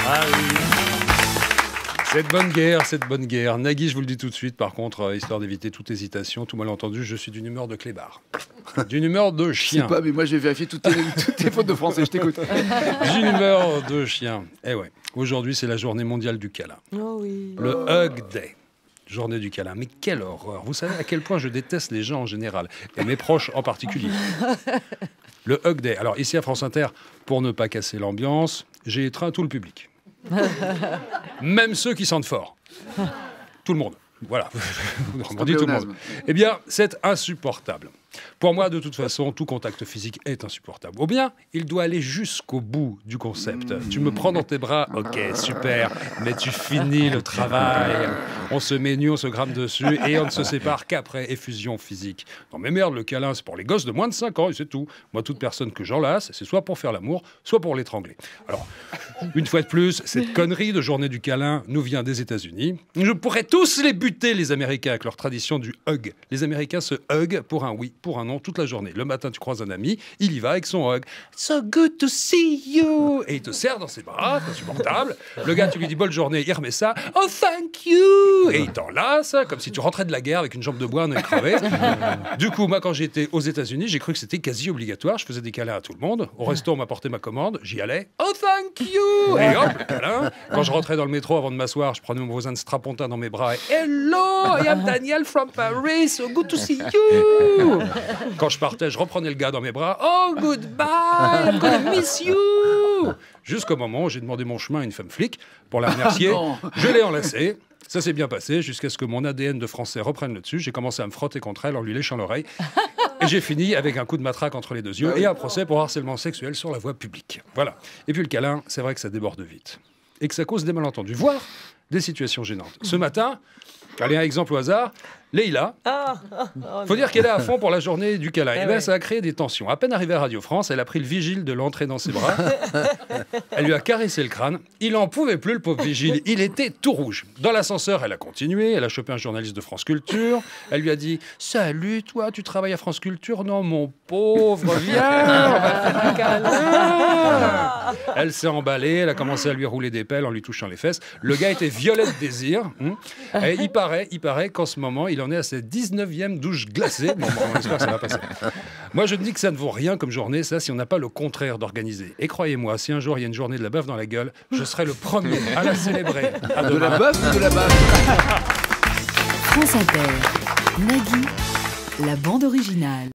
Ah oui. Cette bonne guerre. Nagui, je vous le dis tout de suite, par contre, histoire d'éviter toute hésitation, tout malentendu, je suis d'une humeur de clébard. D'une humeur de chien. Je sais pas, mais moi je vais vérifier toutes tes fautes de français, je t'écoute. D'une humeur de chien. Eh ouais, aujourd'hui c'est la journée mondiale du câlin. Oh oui. Le Hug Day. Journée du câlin. Mais quelle horreur. Vous savez à quel point je déteste les gens en général, et mes proches en particulier. Le Hug Day. Alors ici à France Inter, pour ne pas casser l'ambiance, j'ai étreint tout le public. Même ceux qui sentent fort. Tout le monde. Voilà. On dit tout le monde. Eh bien, c'est insupportable. Pour moi, de toute façon, tout contact physique est insupportable. Ou bien, il doit aller jusqu'au bout du concept. Tu me prends dans tes bras, ok, super, mais tu finis le travail. On se met nu, on se grame dessus, et on ne se sépare qu'après effusion physique. Non mais merde, le câlin, c'est pour les gosses de moins de 5 ans, et c'est tout. Moi, toute personne que j'enlace, c'est soit pour faire l'amour, soit pour l'étrangler. Alors, une fois de plus, cette connerie de journée du câlin nous vient des États-Unis. Je pourrais tous les buter, les Américains, avec leur tradition du hug. Les Américains se hug pour un oui, pour un non, toute la journée. Le matin, tu croises un ami, il y va avec son hug. So good to see you! Et il te serre dans ses bras, c'est insupportable. Le gars, tu lui dis bonne journée, il remet ça. Oh, thank you! Et il t'enlace, comme si tu rentrais de la guerre avec une jambe de bois, un œil crevé. Du coup, moi, quand j'étais aux États-Unis, j'ai cru que c'était quasi obligatoire. Je faisais des câlins à tout le monde. Au resto, on m'apportait ma commande, j'y allais. Oh, thank you! Et hop, le câlin. Quand je rentrais dans le métro avant de m'asseoir, je prenais mon voisin de strapontin dans mes bras et hello, I am Daniel from Paris, so good to see you! Quand je partais, je reprenais le gars dans mes bras. Oh, goodbye, I'm gonna miss you! Jusqu'au moment où j'ai demandé mon chemin à une femme flic pour la remercier. Je l'ai enlacée. Ça s'est bien passé jusqu'à ce que mon ADN de français reprenne le dessus. J'ai commencé à me frotter contre elle en lui léchant l'oreille. Et j'ai fini avec un coup de matraque entre les deux yeux et un procès pour harcèlement sexuel sur la voie publique. Voilà. Et puis le câlin, c'est vrai que ça déborde vite. Et que ça cause des malentendus, voire des situations gênantes. Ce matin, allez, un exemple au hasard, Leïla, faut dire qu'elle est à fond pour la journée du câlin. Et bien, ça a créé des tensions. À peine arrivée à Radio France, elle a pris le vigile de l'entrée dans ses bras. Elle lui a caressé le crâne. Il n'en pouvait plus, le pauvre vigile. Il était tout rouge. Dans l'ascenseur, elle a continué. Elle a chopé un journaliste de France Culture. Elle lui a dit « Salut, toi, tu travailles à France Culture ?» « Non, mon pauvre, viens, on va faire un câlin !» Elle s'est emballée. Elle a commencé à lui rouler des pelles en lui touchant les fesses. Le gars était violet de désir. Et il paraît qu'en ce moment, il en est à sa 19e douche glacée. Bon, on espère que ça va passer. Moi, je me dis que ça ne vaut rien comme journée, ça, si on n'a pas le contraire d'organiser. Et croyez-moi, si un jour il y a une journée de la bœuf dans la gueule, je serai le premier à la célébrer. De la bœuf ou de la baffe? France Inter. Nagui, la bande originale.